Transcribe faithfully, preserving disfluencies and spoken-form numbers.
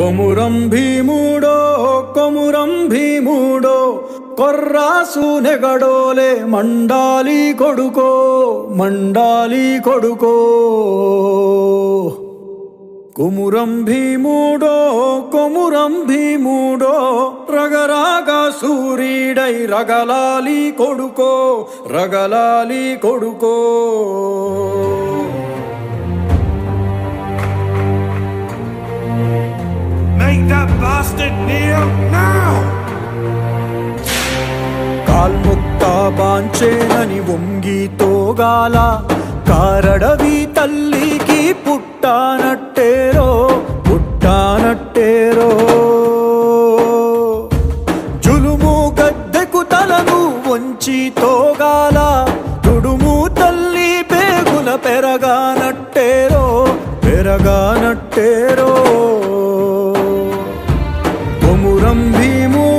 కొమురం భీముడో కొమురం భీముడో కొర్రాసు నెగడోలే మండాలి కొడుకో మండాలి కొడుకో కొమురం భీముడో కొమురం భీముడో రగరాగా సూరీడై రగలాలి కొడుకో రగలాలి కొడుకో Make that bastard kneel now! కాల్ముక్తా బాంచేనని వంగి తోగాల కారడవి తల్లికి పుట్టానట్టేరో పుట్టానట్టేరో జులుము గద్దెకు తలను వంచి తోగాల తుడుము తల్లి పేగుల పెరగానట్టేరో పెరగానట్టేరో కొమురం భీము